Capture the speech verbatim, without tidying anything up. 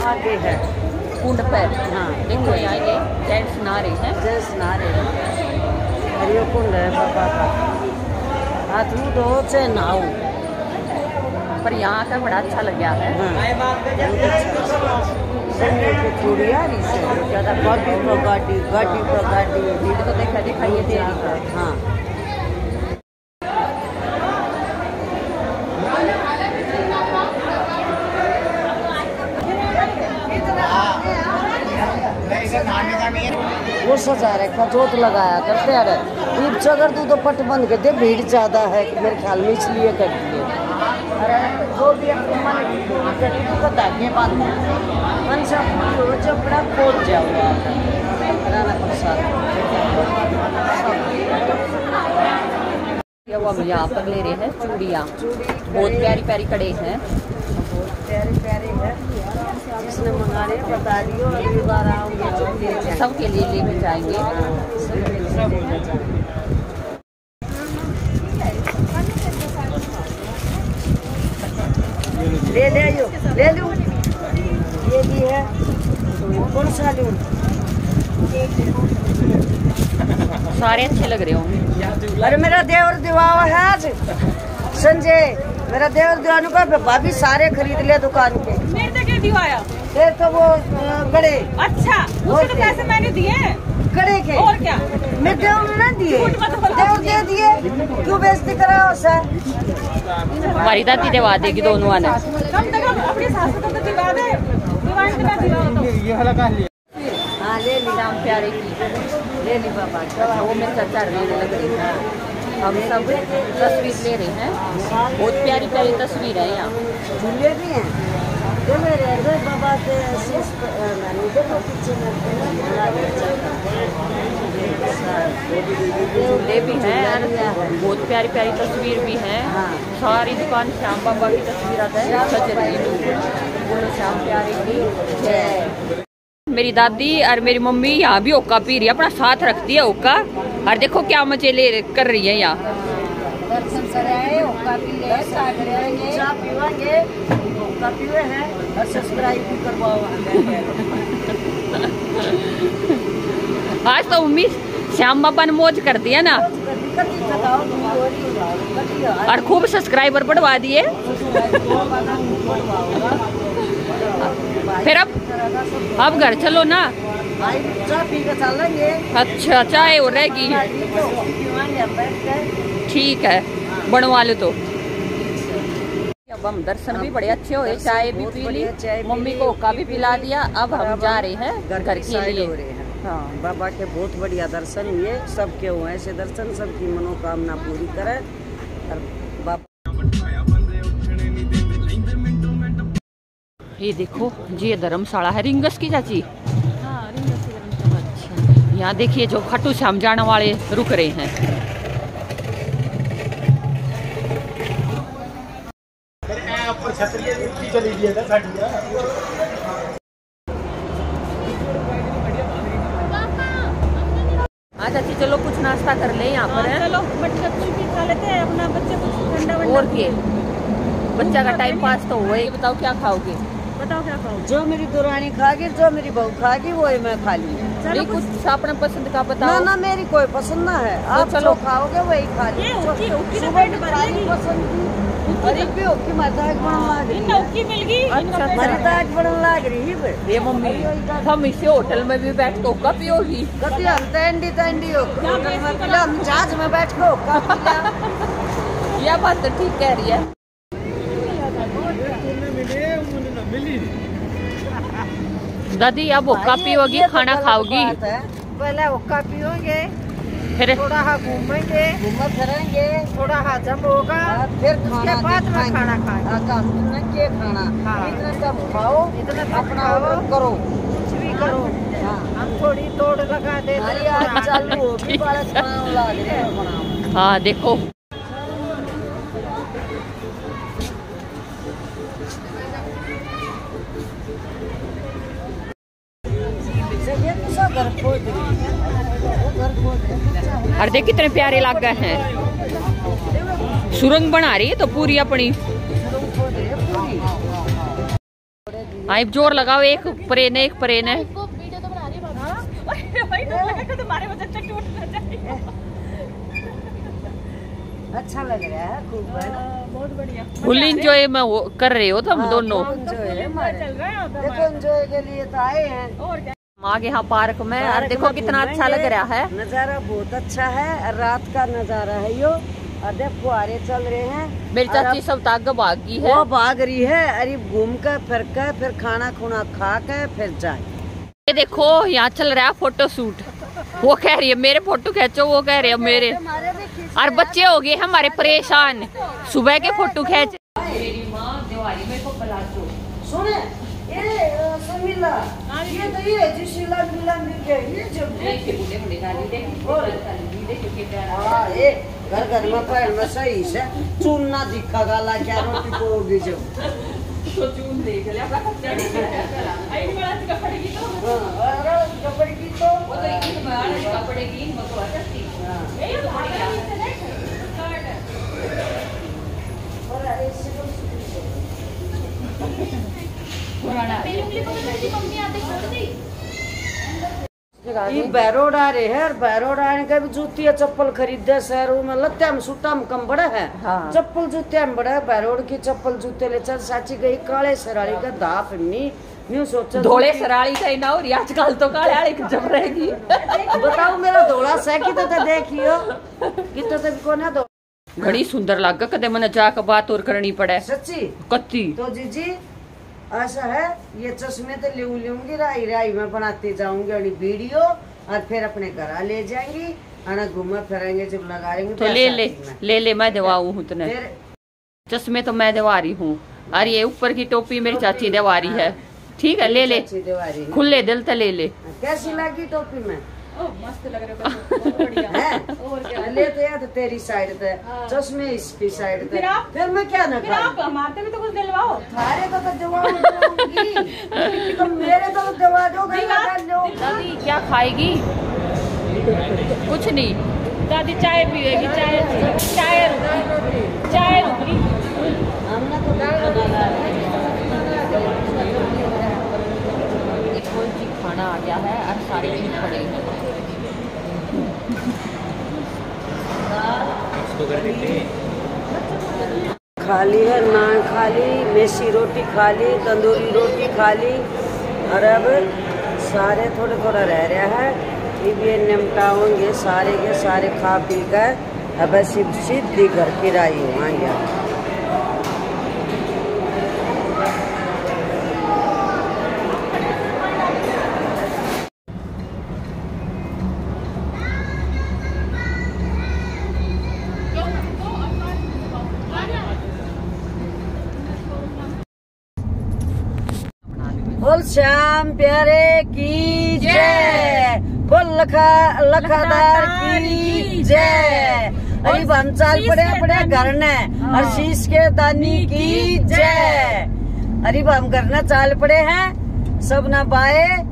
आगे है कुंड पर। हाँ देखो यहाँ ये जेंट्स नहा रहे हैं। जेंट्स नहा रहे हैं और ये कुंड है बाबा का। हाथ मुँह धो चाहे नहाओ, पर यहाँ का बड़ा अच्छा लग गया है। चूड़िया ज़्यादा गाड़ी पर गाड़ी गाड़ी पर गाड़ी भीड़ तो देखा दिखाइए दे रही है। हाँ वो सजा रखा जोत लगाया करते यार दीप चगर तू तो पट बंद कर दे, भीड़ ज्यादा है मेरे ख्याल में इसलिए कर दिए। अरे जो भी अपने मन की तो धागे बांध मन से चपड़ा खोल जाओ राना प्रसाद। वो हम यहाँ पर ले रहे हैं चूड़ियाँ, बहुत प्यारी प्यारी कड़े हैं, बहुत प्यारे प्यारे है। जिसने मंगाने बता दियो, अगली बार आओगे सबके लिए लेके जाएंगे। ले ले आइयो, ले लूं। ये भी है, कौन सा लूं? सारे अच्छे लग रहे होंगे। अरे मेरा देवर दिवावा है आज संजय, मेरा देवर दीवान का भाभी सारे खरीद ले दुकान के। मेरे तो क्या दिवाया? फिर तो वो गड़े। अच्छा, उसके तो पैसे मैंने दिए गड़े के। और क्या? मैं देवर ना दिए, देवर दे दिए, क्यों बेइज्जती कराओ सर? हमारी दादी दिवा देगी दोनों आने। कम से कम अपनी सास को तो दिवा दे, दिवाने के बाद दिवा दो। ये हला का लिए। हाँ ले ली, श्याम प्यारे की ले ली बाबा। वो मेरे चाचा रहने लग रही है। हम सब तस्वीर ले रहे हैं, बहुत प्यारी प्यारी तस्वीर है यहाँ। झूले भी हैं जो मेरे जो बाबा के शीश देखो पीछे झूले भी हैं और बहुत प्यारी प्यारी तस्वीर भी हैं। सारी दुकान श्याम बाबा की तस्वीर आता है। सच रही बोलो श्याम प्यारे की जय। मेरी दादी और मेरी मम्मी यहाँ भी ओका पी रही है, अपना साथ रखती है ओका। और देखो क्या मजे ले कर रही है यहाँ। दर्शन कराए, ओका पी ले, चाय पिएंगे, चाय पीवांगे, ओका पीवे हैं और सब्सक्राइब भी करवाओ। आज तो मम्मी श्याम बाबा ने मौज कर दिया ना, और खूब सब्सक्राइबर बढ़वा दिए। फिर अब अब घर चलो ना। चाय पी के चलेंगे। अच्छा चाय हो रहेगी, ठीक है बनवा लो। तो अब हम दर्शन भी बड़े अच्छे हुए, चाय भी पी ली, मम्मी को ओका भी पिला दिया। अब हम जा रहे हैं घर के लिए। हाँ बाबा के बहुत बढ़िया दर्शन हुए, सबके हुए ऐसे दर्शन, सबकी मनोकामना पूरी करे। और बाबा ये देखो ये धर्मशाला है रिंगस की चाची। हाँ रिंगस की धर्मशाला। अच्छा यहाँ देखिए जो खाटू श्याम जाने वाले रुक रहे हैं। हाँ चाची चलो कुछ नाश्ता कर ले यहाँ पर। चलो बच्चे कुछ भी खा लेते हैं, अपना बच्चे कुछ ठंडा और के बच्चा का टाइम पास तो हुआ। ये बताओ क्या खाओगे? बताओ क्या खाओ? जो मेरी दुरानी खागी, जो मेरी बहू खागी वही मैं खा ली। चलो कुछ अपना पसंद का बताओ। ना ना मेरी कोई पसंद ना है, आप चलो खाओगे वही खा ली। ये उकी उकी सुबह की दुरानी पसंद थी, अरे भी उकी मजाक बनने लग रही है। उकी मिल गई। अच्छा मजाक बनने लग रही है। ये मम्मी हम इसे होटल में भी बैठ को ओका पियोगी? कति हम तंडी तंडी होटल में पिला, हम जहाज में बैठ को ओका पिला। यह बात तो ठीक कह रही है। दादी अब ओका पियोगी, खाना खाओगी? पहले ओका पियोगे, फिर थोड़ा हाँ घूमेंगे, घूम फिरेंगे, थोड़ा हजम होगा, फिर खाना बाद में खाना खाएंगे। के खाना इतना सब खाओ, इतना अपना ऑर्डर करो, कुछ भी करो। हम थोड़ी तोड़ लगा दे चालू होगी। हाँ देखो और देख कितने प्यारे लग गए हैं। सुरंग बना रही है तो पूरी अपनी। हाँ जोर लगाओ, एक परेन है, एक परेन है। वीडियो तो बना रही है भाई, तो लगा तुम्हारे वजह से टूट ना जाए। अच्छा लग रहा है, खूब है ना, बहुत बढ़िया। फुल इंजॉय में वो कर रहे हो तुम दोनों। एंजॉय है हमारे, चल रहा है देखो एंजॉय के लिए तो आए हैं। और क्या आगे यहाँ पार्क में, और देखो कितना अच्छा लग रहा है, नजारा बहुत अच्छा है, रात का नजारा है यो। और देख फुहारे चल रहे हैं, मेरी चाची सब ताक भागी है, वो भाग रही है। अरे घूम कर फिर कर फिर खाना खुना खा के फिर जाए। ये देखो यहाँ चल रहा है फोटो शूट, वो कह रही है मेरे फोटो खींचो, वो कह रहे हैं मेरे, और बच्चे हो गए हमारे परेशान, सुबह के फोटो खींच। मेरी माँ दिवाली में को पलाजो सुने ये समीला, ये तो ये जिशिला मिला मिल के ये जो बुढ़े बुढ़े गाली देखो, हां ये घर घर में पर में सही से चून ना दिखा गाला क्या रोटी को होगी जो तो चून देख ले अपना कपड़ा आई बड़ा सी कपड़े की तो हां अरे कपड़े की तो वो तो इन बड़ा कपड़े की इन बकवा करती ए भागा नीचे देख और ऐसे पुराना मेरी उंगली पकड़ ली मम्मी आते छोड़ दी। ये बैरोड आ रहे है, और बैरोड आने का भी जूती या चप्पल खरीदे शहरों में, लत्ते में सूटा में कम बड़ा है। हाँ। चप्पल जूते में बड़ा है, बैरोड की चप्पल जूते ले चल। साची गई काले सराड़ी का दाप नी न्यू सोचा धोले सराड़ी का ना, और आजकल तो काले आले की जब रहेगी। बताओ मेरा धोला से कितो तो देखियो कितो तो को ना दो घड़ी सुंदर लाग कदे मन जाकर बात और करनी पड़े सच्ची कत्ती। तो जीजी ऐसा है, ये चश्मे तो ले लूंगी, राई राई में बनाती जाऊंगी और वीडियो, और फिर अपने घर ले जाएंगी, और घूमे फिरेंगे जब लगाएंगे तो ले ले ले ले मैं दिवाऊ हूँ तने, चश्मे तो मैं दिवा रही हूँ, और ये ऊपर की टोपी मेरी चाची दिवा रही है, ठीक है ले ले, खुले दिल तो ले ले। कैसी लगी टोपी में? मस्त लग रहा है, बहुत बढ़िया है और क्या ले तो यार तेरी साइड पे, चश्मे इसकी साइड पे, फिर आप- फिर मैं क्या ना फिर आप करूं? हमारे भी तो कुछ दिलवाओ। थारे तो तो जवाब दूंगी, तुम मेरे तो दवा दो, लगा लो। दादी क्या खाएगी? कुछ नहीं, दादी चाय पिएगी, चाय चाय रुकी चाय रुकी हमने तो खाना एक कोई चीज खाना आ गया है और सारे चीज पड़े हैं। खाली है, नान खाली, मेसी रोटी खाली, तंदूरी रोटी खाली, और अब सारे थोड़े थोड़ा रह रहा है, ये भी निपटाओगे सारे के सारे खा पी कर अब सीधी घर की राई होंगे। बोल श्याम प्यारे की जय, बोल लखा लखादार की जय। अरे हम चाल पड़े अपने घर ने, और शीश के दानी की जय। अरे हम घर न चाल पड़े हैं, सब न बाए